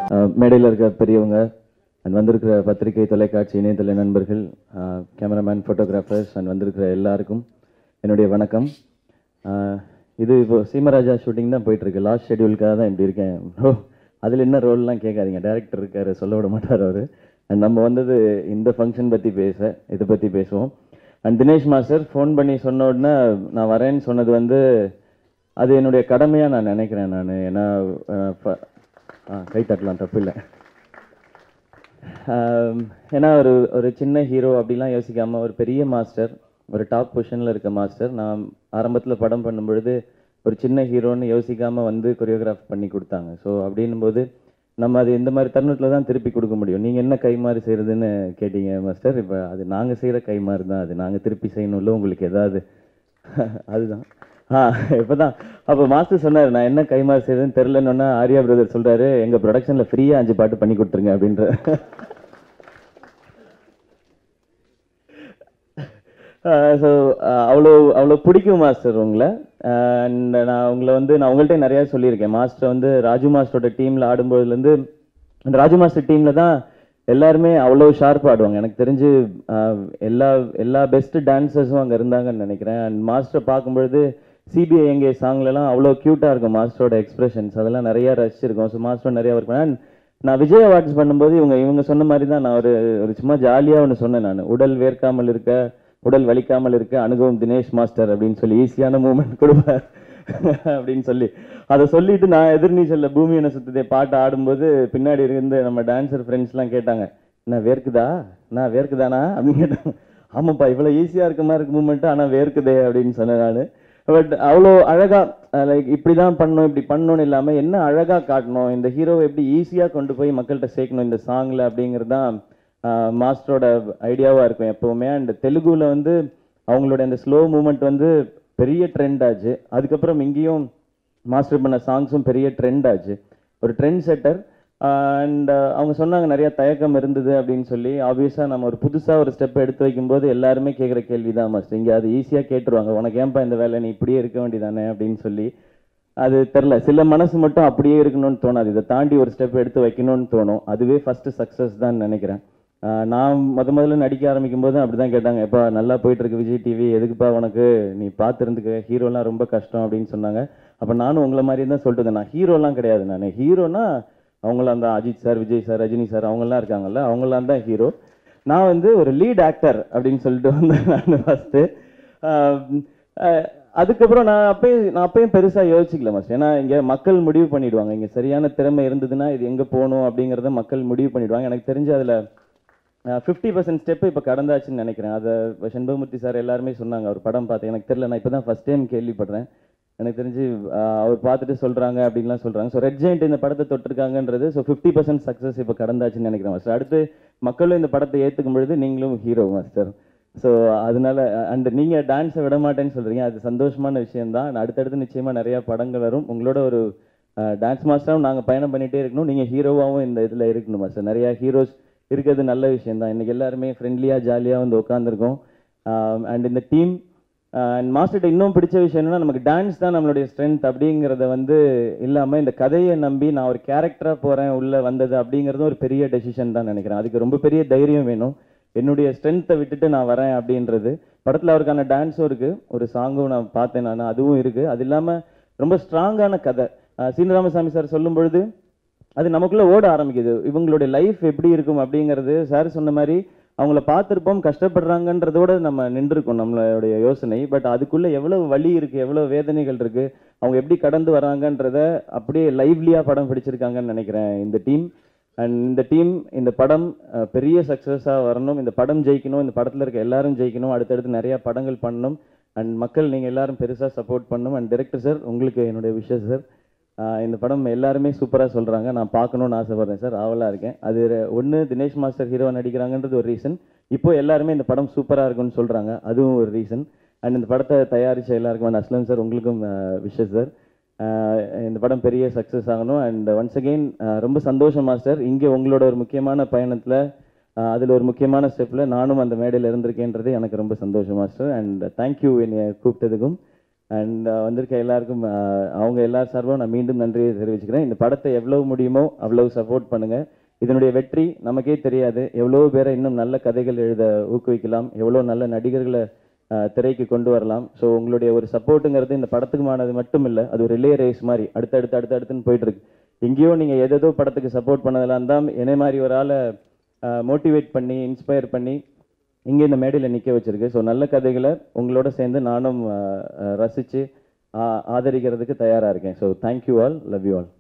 மேடையில் இருக்க பெரியவங்க அண்ட் வந்திருக்கிற பத்திரிகை தொலைக்காட்சி இணையதள நண்பர்கள், கேமராமேன், ஃபோட்டோகிராஃபர்ஸ் அண்ட் வந்திருக்கிற எல்லாருக்கும் என்னுடைய வணக்கம். இது இப்போ சீமராஜா ஷூட்டிங் தான் போயிட்டுருக்கு. லாஸ்ட் ஷெடியூலுக்காக தான் இப்படி இருக்கேன் ப்ரோ. அதில் என்ன ரோல்லாம் கேட்காதீங்க, டேரக்டர் இருக்கார், சொல்ல விட மாட்டார் அவர். அண்ட் நம்ம வந்தது இந்த ஃபங்க்ஷன் பற்றி இதை பற்றி பேசுவோம். அண்ட் தினேஷ் மாஸ்டர் ஃபோன் பண்ணி சொன்ன உடனே நான் வரேன்னு சொன்னது வந்து அது என்னுடைய கடமையாக நான் நினைக்கிறேன். நான் ஏன்னா கை தட்டலாம், தப்பு இல்லை. ஏன்னா ஒரு சின்ன ஹீரோ அப்படிலாம் யோசிக்காமல் ஒரு பெரிய மாஸ்டர், ஒரு டாப் பொசிஷனில் இருக்க மாஸ்டர், நான் ஆரம்பத்தில் படம் பண்ணும்பொழுது ஒரு சின்ன ஹீரோன்னு யோசிக்காமல் வந்து கொரியோகிராஃப் பண்ணி கொடுத்தாங்க. ஸோ அப்படின்னும் போது நம்ம அது இந்த மாதிரி தருணத்தில் தான் திருப்பி கொடுக்க முடியும். நீங்கள் என்ன கைமாறு செய்கிறதுன்னு கேட்டீங்க மாஸ்டர். இப்போ அது நாங்கள் செய்கிற கைமாறு தான், அது நாங்கள் திருப்பி செய்யணும்ல உங்களுக்கு ஏதாவது. அதுதான் இப்போ தான் அப்போ மாஸ்டர் சொன்னார், நான் என்ன கைமாறு செய்யுதுன்னு தெரிலன்னு. ஆர்யா பிரதர் சொல்கிறாரு, எங்கள் ப்ரொடக்ஷனில் ஃப்ரீயாக 5 பாட்டு பண்ணி கொடுத்துருங்க அப்படின்ற. ஸோ அவ்வளோ பிடிக்கும் மாஸ்டர் உங்களை. அண்ட் நான் உங்கள்கிட்ட நிறையா சொல்லியிருக்கேன். மாஸ்டர் வந்து ராஜு மாஸ்டரோட டீமில் ஆடும்போதுலேருந்து, அந்த ராஜு மாஸ்டர் டீமில் தான் எல்லாருமே அவ்வளோ ஷார்ப்பாக ஆடுவாங்க. எனக்கு தெரிஞ்சு எல்லா பெஸ்ட்டு டான்ஸர்ஸும் அங்கே இருந்தாங்கன்னு நினைக்கிறேன். அண்ட் மாஸ்டரை பார்க்கும்பொழுது சிபிஐ எங்கே சாங்லலாம் அவ்வளோ க்யூட்டாக இருக்கும் மாஸ்டரோட எக்ஸ்பிரஷன்ஸ், அதெல்லாம் நிறையா ரசிச்சிருக்கோம். ஸோ மாஸ்டர் நிறையா ஒர்க் பண்ணேன். நான் விஜய் அவார்ட்ஸ் பண்ணும்போது இவங்க சொன்ன மாதிரி தான் நான் ஒரு சும்மா ஜாலியாக ஒன்று சொன்னேன். நான் உடல் வேர்க்காமல் இருக்க, உடல் வலிக்காமல் இருக்க அனுபவம் தினேஷ் மாஸ்டர் அப்படின்னு சொல்லி ஈஸியான மூமெண்ட் கொடுப்பார் அப்படின்னு சொல்லி அதை சொல்லிட்டு நான் எதிர்நீச்சலில் பூமி என்ன சுத்ததே பாட்டு ஆடும்போது பின்னாடி இருந்து நம்ம டான்ஸர் ஃப்ரெண்ட்ஸ்லாம் கேட்டாங்க, என்ன வேர்க்குதானா அப்படின்னு கேட்டாங்க. ஆமாப்பா, இவ்வளோ ஈஸியாக இருக்க மாதிரி இருக்கு மூமெண்ட்டு, ஆனால் வேர்க்குதே அப்படின்னு சொன்னேன் நான். பட் அவ்வளோ அழகாக லைக் இப்படி தான் பண்ணணும், இப்படி பண்ணணும்னு இல்லாமல் என்ன அழகாக காட்டணும், இந்த ஹீரோவை எப்படி ஈஸியாக கொண்டு போய் மக்கள்கிட்ட சேர்க்கணும் இந்த சாங்கில் அப்படிங்கிறது தான் மாஸ்டரோட ஐடியாவாக இருக்கும் எப்போவுமே. அண்ட் தெலுங்குல வந்து அவங்களோட அந்த ஸ்லோ மூமெண்ட் வந்து பெரிய ட்ரெண்ட் ஆச்சு. அதுக்கப்புறம் இங்கேயும் மாஸ்டர் பண்ண சாங்ஸும் பெரிய ட்ரெண்ட் ஆச்சு, ஒரு ட்ரெண்ட் செட்டர். அண்ட் அவங்க சொன்னாங்க நிறையா தயக்கம் இருந்தது அப்படின்னு சொல்லி. ஆப்வியஸாக நம்ம ஒரு புதுசாக ஒரு ஸ்டெப் எடுத்து வைக்கும்போது எல்லாருமே கேட்குற கேள்வி தான் மாஸ்டர், இங்கே அது ஈஸியாக கேட்டுருவாங்க, உனக்கு ஏன்பா இந்த வேலை, நீ இப்படியே இருக்க வேண்டியதானே அப்படின்னு சொல்லி. அது தெரில, சில மனசு மட்டும் அப்படியே இருக்கணும்னு தோணாது, இதை தாண்டி ஒரு ஸ்டெப் எடுத்து வைக்கணும்னு தோணும். அதுவே ஃபஸ்ட்டு சக்ஸஸ் தான் நினைக்கிறேன். நான் முதல்ல நடிக்க ஆரம்பிக்கும் போது அப்படி தான் கேட்டாங்க, எப்பா நல்லா போயிட்டுருக்கு விஜய் டிவி, எதுக்குப்பா உனக்கு, நீ பார்த்துருந்துக்க, ஹீரோலாம் ரொம்ப கஷ்டம் அப்படின்னு சொன்னாங்க. அப்போ நானும் உங்களை மாதிரி தான் சொல்லிட்டு இருந்தேன், நான் ஹீரோலாம் கிடையாது, நான் ஹீரோனா அவங்களாம் தான் Ajith sir, Vijay sir, Rajini sir, அவங்களாம் இருக்காங்கல்ல, அவங்களாம் தான் ஹீரோ. நான் வந்து ஒரு லீட் ஆக்டர் அப்படின்னு சொல்லிட்டு வந்தேன் நான் ஃபஸ்ட்டு. அதுக்கப்புறம் நான் அப்பயும் பெருசாக யோசிக்கல மாஸ்டர். ஏன்னா இங்கே மக்கள் முடிவு பண்ணிவிடுவாங்க, இங்கே சரியான திறமை இருந்ததுன்னா இது எங்கே போகணும் அப்படிங்கிறத மக்கள் முடிவு பண்ணிவிடுவாங்க. எனக்கு தெரிஞ்சு அதில் 50% ஸ்டெப்பு இப்போ கடந்தாச்சுன்னு நினைக்கிறேன். அதை செண்பகமூர்த்தி சார் எல்லாருமே சொன்னாங்க, அவர் படம் பார்த்தேன். எனக்கு தெரியல, நான் இப்போ தான் ஃபஸ்ட் டைம் கேள்விப்படுறேன். எனக்கு தெரிஞ்சு அவர் பார்த்துட்டு சொல்கிறாங்க அப்படின்லாம் சொல்கிறாங்க. ஸோ ரெட் ஜெயண்ட் இந்த படத்தை தொட்டிருக்காங்கன்றது, ஸோ 50% சக்ஸஸ் இப்போ கடந்தாச்சுன்னு நினைக்கிறேன் மாஸ்டர். அடுத்து மக்களும் இந்த படத்தை ஏற்றுக்கும் பொழுது நீங்களும் ஹீரோ மாஸ்டர். ஸோ அதனால அண்ட் நீங்கள் டான்ஸை விட மாட்டேன்னு சொல்கிறீங்க, அது சந்தோஷமான விஷயம்தான். அடுத்தடுத்து நிச்சயமாக நிறையா படங்கள் வரும். உங்களோட ஒரு டான்ஸ் மாஸ்டரும் நாங்கள் பயணம் பண்ணிகிட்டே இருக்கணும், நீங்கள் ஹீரோவாகவும் இந்த இதில் இருக்கணும் மாஸ்டர். நிறையா ஹீரோஸ் இருக்கிறது நல்ல விஷயந்தான். இன்றைக்கி எல்லாருமே ஃப்ரெண்ட்லியாக ஜாலியாக வந்து உட்காந்துருக்கோம். அண்ட் இந்த டீம் அண்ட் மாஸ்டர்கிட்ட இன்னும் பிடிச்ச விஷயம் என்னென்னா, நமக்கு டான்ஸ் தான் நம்மளுடைய ஸ்ட்ரென்த் அப்படிங்கிறத வந்து இல்லாமல் இந்த கதையை நம்பி நான் ஒரு கேரக்டராக போகிறேன் உள்ளே வந்தது அப்படிங்கிறதும் ஒரு பெரிய டெசிஷன் தான் நினைக்கிறேன். அதுக்கு ரொம்ப பெரிய தைரியம் வேணும். என்னுடைய ஸ்ட்ரென்த்தை விட்டுட்டு நான் வரேன் அப்படின்றது. படத்தில் அவருக்கான டான்ஸும் இருக்குது, ஒரு சாங்கும் நான் பார்த்தேன், நான் அதுவும் இருக்குது. அது இல்லாமல் ரொம்ப ஸ்ட்ராங்கான கதை. சீனிராமசாமி சார் சொல்லும் பொழுது அது நமக்குள்ளே ஓட ஆரம்பிக்குது, இவங்களுடைய லைஃப் எப்படி இருக்கும் அப்படிங்கிறது. சார் சொன்ன மாதிரி அவங்கள பார்த்துருப்போம், கஷ்டப்படுறாங்கன்றதோடு நம்ம நின்றுருக்கோம் நம்மளுடைய யோசனை. பட் அதுக்குள்ளே எவ்வளோ வலி இருக்குது, எவ்வளோ வேதனைகள் இருக்குது, அவங்க எப்படி கடந்து வராங்கன்றத அப்படியே லைவ்லியாக படம் பிடிச்சிருக்காங்கன்னு நினைக்கிறேன் இந்த டீம். அண்ட் இந்த டீம், இந்த படம் பெரிய சக்ஸஸாக வரணும், இந்த படம் ஜெயிக்கணும், இந்த படத்தில் இருக்க எல்லாரும் ஜெயிக்கணும், அடுத்தடுத்து நிறையா படங்கள் பண்ணணும். அண்ட் மக்கள் நீங்கள் எல்லாரும் பெருசாக சப்போர்ட் பண்ணணும். அண்ட் டைரக்டர் சார், உங்களுக்கு என்னுடைய விஷயம் சார். இந்த படம் எல்லாருமே சூப்பராக சொல்கிறாங்க, நான் பார்க்கணுன்னு ஆசைப்பட்றேன் சார், ஆவலாக இருக்கேன். அது ஒன்று, தினேஷ் மாஸ்டர் ஹீரோ நடிக்கிறாங்கன்றது ஒரு ரீசன். இப்போ எல்லாருமே இந்த படம் சூப்பராக இருக்குன்னு சொல்கிறாங்க, அதுவும் ஒரு ரீசன். அண்ட் இந்த படத்தை தயாரித்த எல்லாருக்கும் அஸ்லம் சார், உங்களுக்கும் விஷஸ் சார். இந்த படம் பெரிய சக்ஸஸ் ஆகணும். அண்ட் ஒன்ஸ் அகெயின் ரொம்ப சந்தோஷம் மாஸ்டர், இங்கே உங்களோட ஒரு முக்கியமான பயணத்தில், அதில் ஒரு முக்கியமான ஸ்டெப்பில் நானும் அந்த மேடையில் இருந்திருக்கேன்றது எனக்கு ரொம்ப சந்தோஷம் மாஸ்டர். அண்ட் தேங்க்யூ என்னை கூப்பிட்டதுக்கும். அண்ட் வந்திருக்க எல்லாருக்கும் அவங்க எல்லார் சார்பாகவும் நான் மீண்டும் நன்றியை தெரிவிச்சுக்கிறேன். இந்த படத்தை எவ்வளவு முடியுமோ அவ்வளவு சப்போர்ட் பண்ணுங்கள். இதனுடைய வெற்றி நமக்கே தெரியாது. எவ்வளோ பேரை இன்னும் நல்ல கதைகள் எழுத ஊக்குவிக்கலாம், எவ்வளோ நல்ல நடிகர்களை திரைக்கு கொண்டு வரலாம். ஸோ உங்களுடைய ஒரு சப்போர்ட்டுங்கிறது இந்த படத்துக்குமானது மட்டும் இல்லை, அது ஒரு ரிலே ரேஸ் மாதிரி அடுத்தடுத்துன்னு போயிட்டு இருக்கு. எங்கேயோ நீங்கள் எதோ படத்துக்கு சப்போர்ட் பண்ணதெல்லாம் தான் என்னை மாதிரி ஒரு ஆளை மோட்டிவேட் பண்ணி இன்ஸ்பயர் பண்ணி இங்கே இந்த மேடையில் நிற்க வச்சிருக்கு. ஸோ நல்ல கதைகளை உங்களோட சேர்ந்து நானும் ரசித்து ஆதரிக்கிறதுக்கு தயாராக இருக்கேன். So thank you all, love you all.